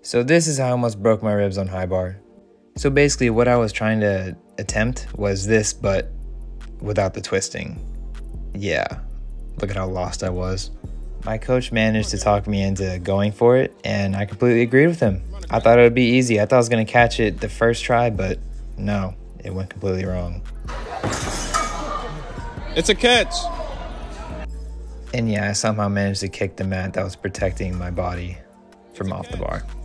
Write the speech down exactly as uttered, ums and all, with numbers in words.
So this is how I almost broke my ribs on high bar. So basically what I was trying to attempt was this, but without the twisting. Yeah, look at how lost I was. My coach managed to talk me into going for it, and I completely agreed with him. I thought it would be easy. I thought I was gonna catch it the first try, but no, it went completely wrong. It's a catch. And yeah, I somehow managed to kick the mat that was protecting my body from off the bar.